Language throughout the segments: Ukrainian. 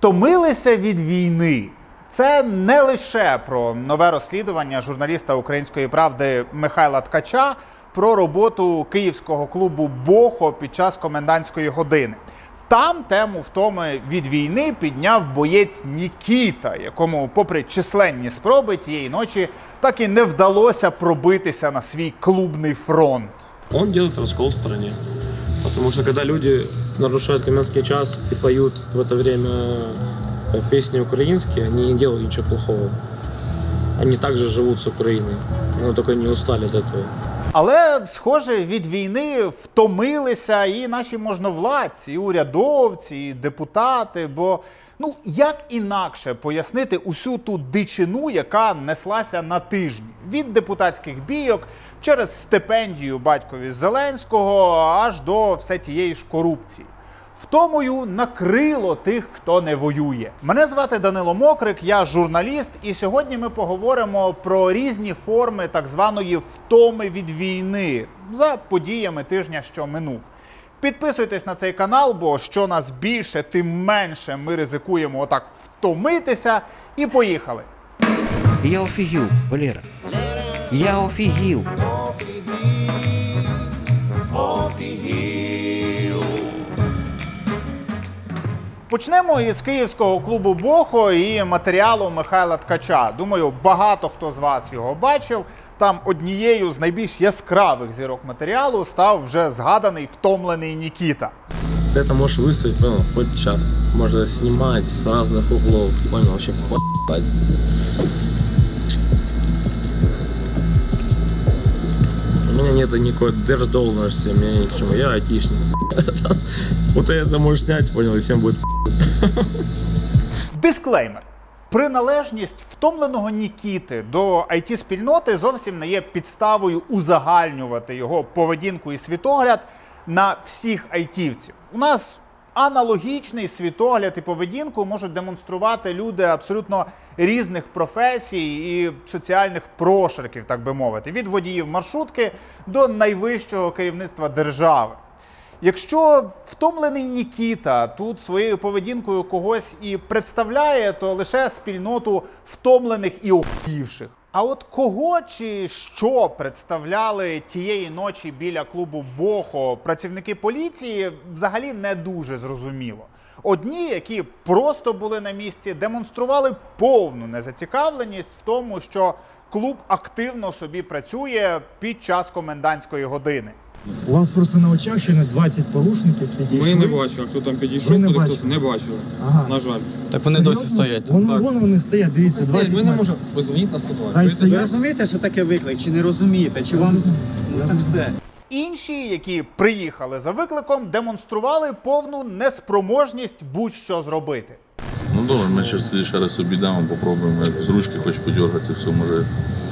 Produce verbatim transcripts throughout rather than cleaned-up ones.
Втомилися від війни. Це не лише про нове розслідування журналіста «Української правди» Михайла Ткача про роботу київського клубу «Бохо» під час комендантської години. Там тему втоми від війни підняв боєць Нікіта, якому, попри численні спроби тієї ночі, так і не вдалося пробитися на свій клубний фронт. Он делает раскол в стране. Потому что когда люди нарушают комендантский час и поют в это время песни украинские, они не делают ничего плохого. Они также живут с Украиной, но только не устали от этого. Але, схоже, від війни втомилися і наші можновладці, і урядовці, і депутати, бо, ну, як інакше пояснити усю ту дичину, яка неслася на тижні? Від депутатських бійок, через стипендію батькові Зеленського, аж до все тієї ж корупції. Втомою накрило тих, хто не воює. Мене звати Данило Мокрик, я журналіст, і сьогодні ми поговоримо про різні форми так званої втоми від війни за подіями тижня, що минув. Підписуйтесь на цей канал, бо що нас більше, тим менше ми ризикуємо отак втомитися. І поїхали! Я офігів, Валера. Я офігів. Почнемо із київського клубу «Бохо» і матеріалу Михайла Ткача. Думаю, багато хто з вас його бачив. Там однією з найбільш яскравих зірок матеріалу став вже згаданий втомлений Нікіта. Ты это можешь выставить, ну, хоть час. Можно снимать с разных углов. Понял, вообще по***ть. У меня нет никакой держдолжности, у меня ни к чему. Я айтишник. Вот ты это можешь снять, понял, и всем будет Дисклеймер. Приналежність втомленого Нікіти до ай ті-спільноти зовсім не є підставою узагальнювати його поведінку і світогляд на всіх айтівців. У нас аналогічний світогляд і поведінку можуть демонструвати люди абсолютно різних професій і соціальних прошарків, так би мовити, від водіїв маршрутки до найвищого керівництва держави. Якщо втомлений Нікіта тут своєю поведінкою когось і представляє, то лише спільноту втомлених і охуївших. А от кого чи що представляли тієї ночі біля клубу «Бохо» працівники поліції, взагалі не дуже зрозуміло. Одні, які просто були на місці, демонстрували повну незацікавленість в тому, що клуб активно собі працює під час комендантської години. У вас просто на очах ще не двадцять порушників підійшли. Ми не бачили, хто там підійшов, Ви не коли бачили? хтось не бачили, Ага. на жаль. Так вони досі стоять. Вон, Так. вон вони стоять, дивіться, двадцять Ми не метрів. можемо, позвоніть на сто два. Хай Ви- стоять. Ви розумієте, що таке виклик, чи не розумієте, чи вам ну, так все? Інші, які приїхали за викликом, демонстрували повну неспроможність будь-що зробити. Ну добре, ми ще ще раз собі дамо, попробуємо з ручки хоч подергати, все може.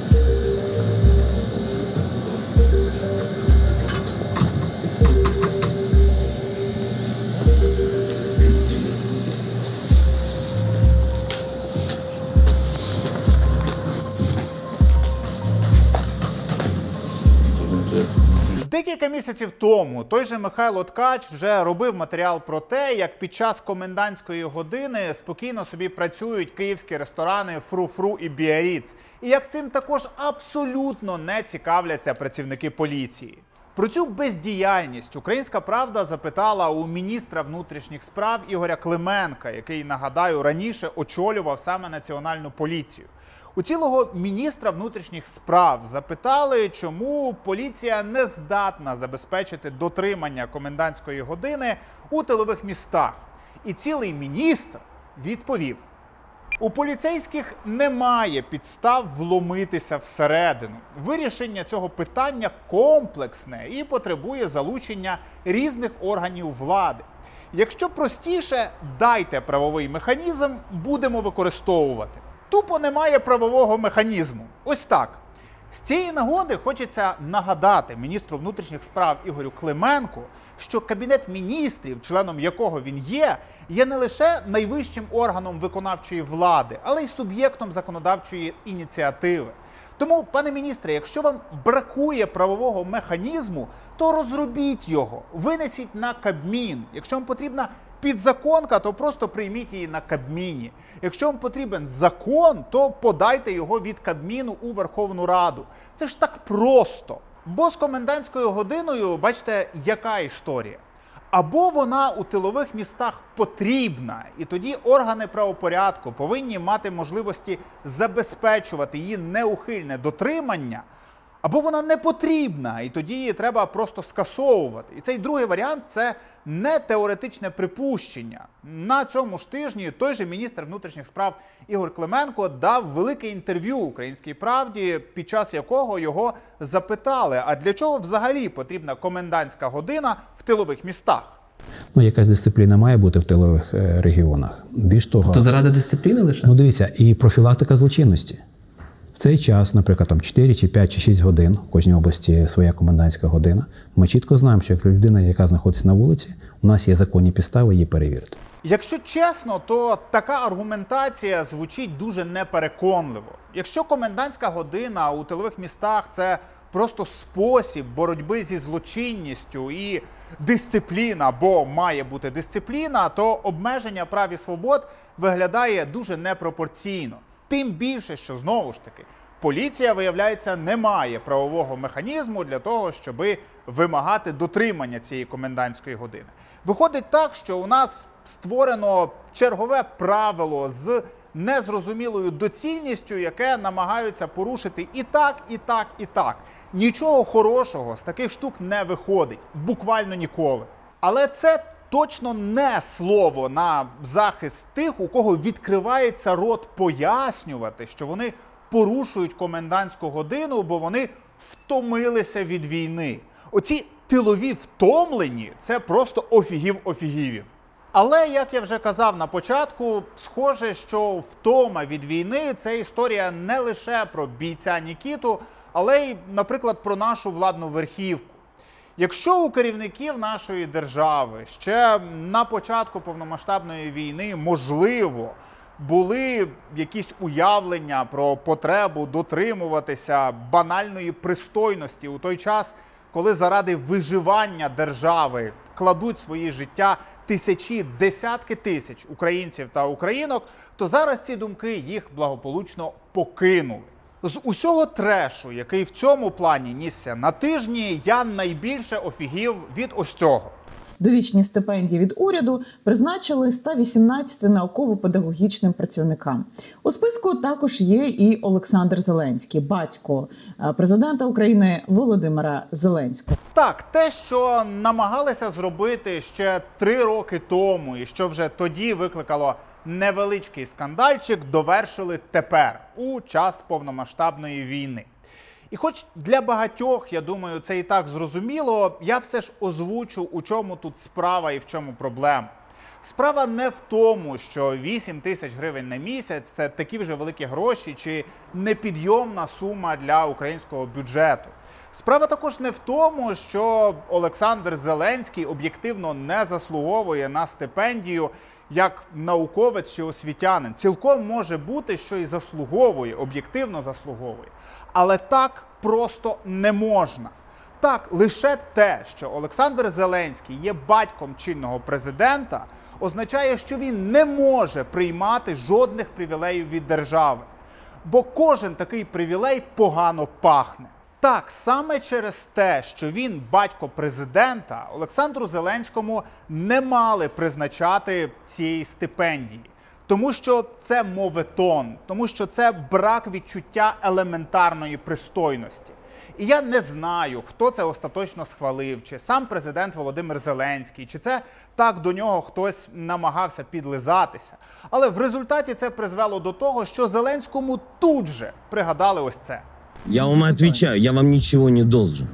Декілька місяців тому той же Михайло Ткач вже робив матеріал про те, як під час комендантської години спокійно собі працюють київські ресторани «Фру-Фру» і «Біарриц», і як цим також абсолютно не цікавляться працівники поліції. Про цю бездіяльність «Українська правда» запитала у міністра внутрішніх справ Ігоря Клименка, який, нагадаю, раніше очолював саме Національну поліцію. У цілого міністра внутрішніх справ запитали, чому поліція не здатна забезпечити дотримання комендантської години у тилових містах. І цілий міністр відповів: у поліцейських немає підстав вломитися всередину. Вирішення цього питання комплексне і потребує залучення різних органів влади. Якщо простіше, дайте правовий механізм, будемо використовувати. Тупо немає правового механізму. Ось так. З цієї нагоди хочеться нагадати міністру внутрішніх справ Ігорю Клименку, що Кабінет міністрів, членом якого він є, є не лише найвищим органом виконавчої влади, але й суб'єктом законодавчої ініціативи. Тому, пане міністре, якщо вам бракує правового механізму, то розробіть його, винесіть на Кабмін. Якщо вам потрібна підзаконка, то просто прийміть її на Кабміні. Якщо вам потрібен закон, то подайте його від Кабміну у Верховну Раду. Це ж так просто. Бо з комендантською годиною, бачите, яка історія? Або вона у тилових містах потрібна, і тоді органи правопорядку повинні мати можливості забезпечувати її неухильне дотримання, або вона не потрібна, і тоді її треба просто скасовувати. І цей другий варіант – це не теоретичне припущення. На цьому ж тижні той же міністр внутрішніх справ Ігор Клименко дав велике інтерв'ю «Українській правді», під час якого його запитали, а для чого взагалі потрібна комендантська година в тилових містах? Ну, якась дисципліна має бути в тилових е, регіонах. Більш того... То заради дисципліни лише? Ну, дивіться, і профілактика злочинності. В цей час, наприклад, там чотири, чи п'ять, чи шість годин, в кожній області своя комендантська година, ми чітко знаємо, що як людина, яка знаходиться на вулиці, у нас є законні підстави її перевірити. Якщо чесно, то така аргументація звучить дуже непереконливо. Якщо комендантська година у тилових містах – це просто спосіб боротьби зі злочинністю і дисципліна, бо має бути дисципліна, то обмеження прав і свобод виглядає дуже непропорційно. Тим більше, що, знову ж таки, поліція, виявляється, не має правового механізму для того, щоб вимагати дотримання цієї комендантської години. Виходить так, що у нас створено чергове правило з незрозумілою доцільністю, яке намагаються порушити і так, і так, і так. Нічого хорошого з таких штук не виходить. Буквально ніколи. Але це точно не слово на захист тих, у кого відкривається рот пояснювати, що вони порушують комендантську годину, бо вони втомилися від війни. Оці тилові втомлені – це просто офігів-офігівів. Але, як я вже казав на початку, схоже, що втома від війни – це історія не лише про бійця Нікіту, але й, наприклад, про нашу владну верхівку. Якщо у керівників нашої держави ще на початку повномасштабної війни, можливо, були якісь уявлення про потребу дотримуватися банальної пристойності у той час, коли заради виживання держави кладуть свої життя тисячі, десятки тисяч українців та українок, то зараз ці думки їх благополучно покинули. З усього трешу, який в цьому плані нісся на тижні, я найбільше офігів від ось цього. Довічні стипендії від уряду призначили ста вісімнадцяти науково-педагогічним працівникам. У списку також є і Олександр Зеленський, батько президента України Володимира Зеленського. Так, те, що намагалися зробити ще три роки тому і що вже тоді викликало невеличкий скандальчик, довершили тепер, у час повномасштабної війни. І хоч для багатьох, я думаю, це і так зрозуміло, я все ж озвучу, у чому тут справа і в чому проблема. Справа не в тому, що вісім тисяч гривень на місяць – це такі вже великі гроші чи непідйомна сума для українського бюджету. Справа також не в тому, що Олександр Зеленський об'єктивно не заслуговує на стипендію як науковець чи освітянин. Цілком може бути, що і заслуговує, об'єктивно заслуговує. Але так просто не можна. Так, лише те, що Олександр Зеленський є батьком чинного президента, означає, що він не може приймати жодних привілеїв від держави. Бо кожен такий привілей погано пахне. Так, саме через те, що він батько президента, Олександру Зеленському не мали призначати цієї стипендії. Тому що це моветон, тому що це брак відчуття елементарної пристойності. І я не знаю, хто це остаточно схвалив, чи сам президент Володимир Зеленський, чи це так до нього хтось намагався підлизатися. Але в результаті це призвело до того, що Зеленському тут же пригадали ось це. Я вам отвечаю, я вам ничего не должен.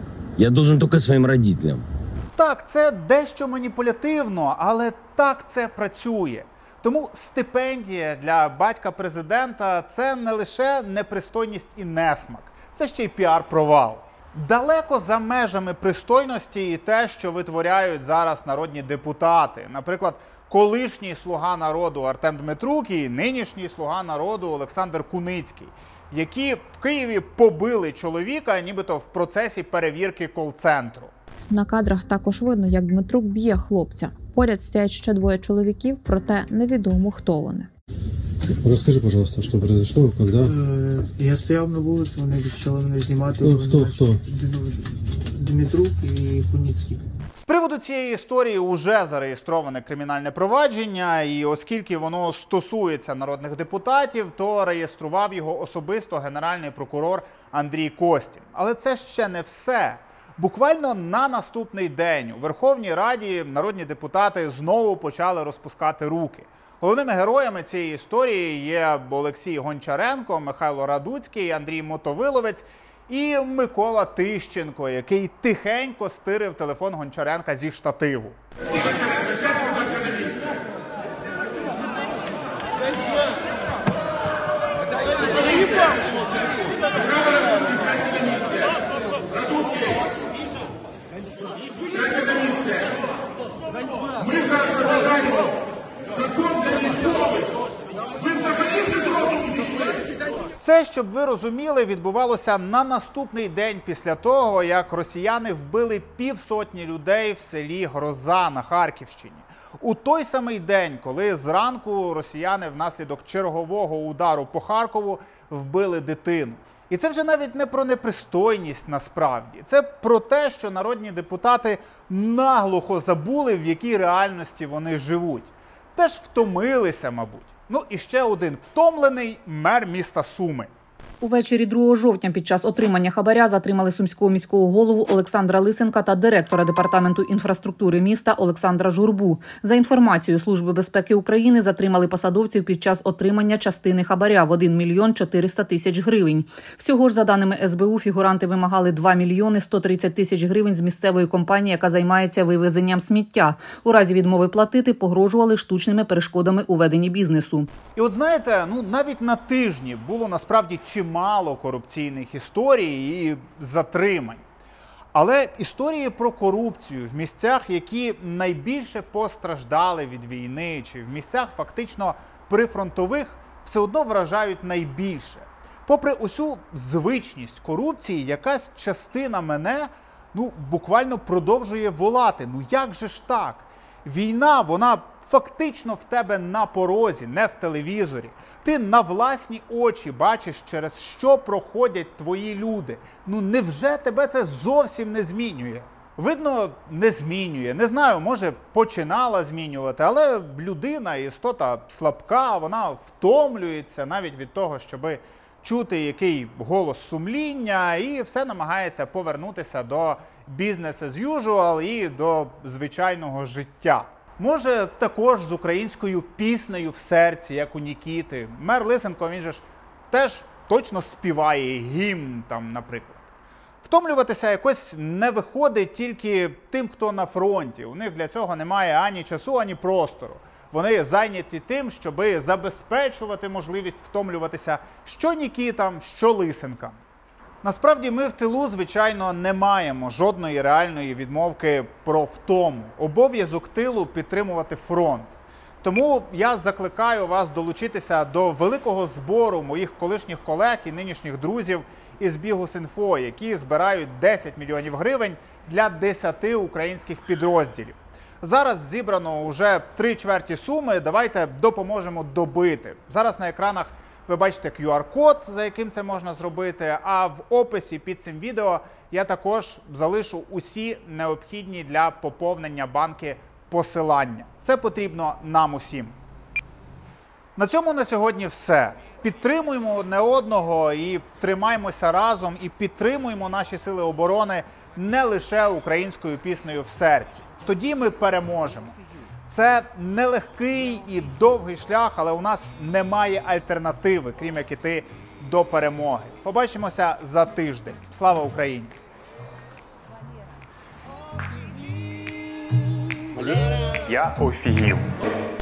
Я должен только своим родителям. Так, це дещо маніпулятивно, але так це працює. Тому стипендія для батька президента – це не лише непристойність і несмак, це ще й піар-провал. Далеко за межами пристойності і те, що витворяють зараз народні депутати. Наприклад, колишній слуга народу Артем Дмитрук і нинішній слуга народу Олександр Куницький, які в Києві побили чоловіка, нібито в процесі перевірки кол-центру. На кадрах також видно, як Дмитрук б'є хлопця. Поряд стоять ще двоє чоловіків, проте невідомо, хто вони. Расскажи, пожалуйста, что произошло, когда... Я стояв на вулиці, вони почали мене знімати. Хто, хто? Дмитрук і Куніцький. З приводу цієї історії вже зареєстроване кримінальне провадження, і оскільки воно стосується народних депутатів, то реєстрував його особисто генеральний прокурор Андрій Костін. Але це ще не все. Буквально на наступний день у Верховній Раді народні депутати знову почали розпускати руки. Головними героями цієї історії є Олексій Гончаренко, Михайло Радуцький, Андрій Мотовиловець і Микола Тищенко, який тихенько стирив телефон Гончаренка зі штативу. Ми зараз розглядаємо закон для військових. Ви взагалі вже зробили пішли? Це, щоб ви розуміли, відбувалося на наступний день після того, як росіяни вбили півсотні людей в селі Гроза на Харківщині. У той самий день, коли зранку росіяни внаслідок чергового удару по Харкову вбили дитину. І це вже навіть не про непристойність насправді. Це про те, що народні депутати наглухо забули, в якій реальності вони живуть. Теж втомилися, мабуть. Ну і ще один втомлений мер міста Суми. Увечері другого жовтня під час отримання хабаря затримали сумського міського голову Олександра Лисенка та директора департаменту інфраструктури міста Олександра Журбу. За інформацією Служби безпеки України, затримали посадовців під час отримання частини хабаря в один мільйон чотириста тисяч гривень. Всього ж, за даними ес бе у, фігуранти вимагали два мільйони сто тридцять тисяч гривень з місцевої компанії, яка займається вивезенням сміття. У разі відмови платити погрожували штучними перешкодами у веденні бізнесу. І от знаєте, ну навіть на тижні було насправді чимало мало корупційних історій і затримань. Але історії про корупцію в місцях, які найбільше постраждали від війни, чи в місцях фактично прифронтових, все одно вражають найбільше. Попри усю звичність корупції, якась частина мене, ну, буквально продовжує волати. Ну як же ж так? Війна, вона фактично в тебе на порозі, не в телевізорі. Ти на власні очі бачиш, через що проходять твої люди. Ну невже тебе це зовсім не змінює? Видно, не змінює. Не знаю, може починала змінювати, але людина, істота слабка, вона втомлюється навіть від того, щоби чути який голос сумління, і все намагається повернутися до business as usual і до звичайного життя. Може, також з українською піснею в серці, як у Нікіти. Мер Лисенко, він же ж теж точно співає гімн, там, наприклад. Втомлюватися якось не виходить тільки тим, хто на фронті. У них для цього немає ані часу, ані простору. Вони зайняті тим, щоби забезпечувати можливість втомлюватися що Нікітам, що Лисенкам. Насправді ми в тилу, звичайно, не маємо жодної реальної відмовки про втому. Обов'язок тилу – підтримувати фронт. Тому я закликаю вас долучитися до великого збору моїх колишніх колег і нинішніх друзів із Бігус.Інфо, які збирають десять мільйонів гривень для десяти українських підрозділів. Зараз зібрано вже три чверті суми, давайте допоможемо добити. Зараз на екранах ви бачите кю ар-код, за яким це можна зробити, а в описі під цим відео я також залишу усі необхідні для поповнення банки посилання. Це потрібно нам усім. На цьому на сьогодні все. Підтримуємо одне одного і тримаймося разом, і підтримуємо наші сили оборони не лише українською піснею в серці. Тоді ми переможемо. Це нелегкий і довгий шлях, але у нас немає альтернативи, крім як іти до перемоги. Побачимося за тиждень. Слава Україні! Я офігів.